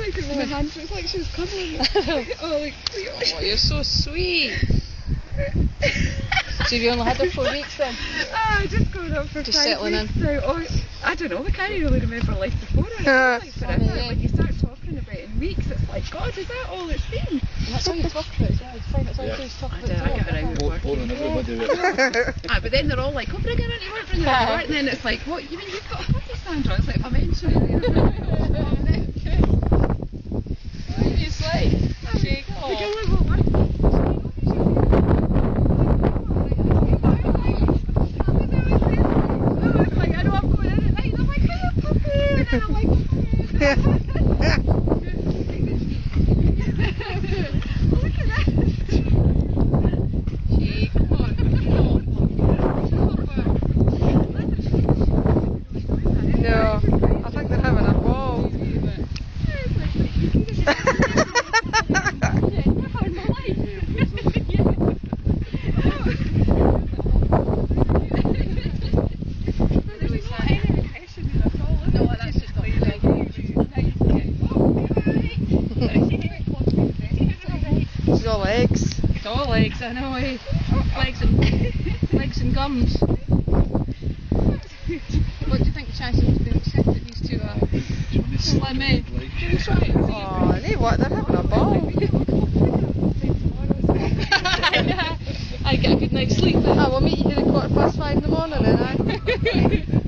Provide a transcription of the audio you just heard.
like with her hands, it's like she was cuddling me. Oh, like, oh, you're so sweet. So have you only had her 4 weeks then? Just going up for Just 5 settling weeks in. now. Oh, I don't know, I can't really remember life before it. It's like forever. When you start talking about it in weeks, it's like, God, is that all it's been? And that's all you talk about as well. You find that's all you do is talk about I get around with work. But then they're all like, oh, bring her into work, bring her into work. And then it's like, what, you mean you've got a puppy, Sandra? It's like, if I mention it. What are you like? She No, I think they're having a ball. She's got legs. It's all legs, I know. Legs and gums. What do you think the chances of being accepted that these two are? Like me. Oh, they what? They're having a ball. I get a good night's sleep then. We'll meet you here at 5:15 in the morning then,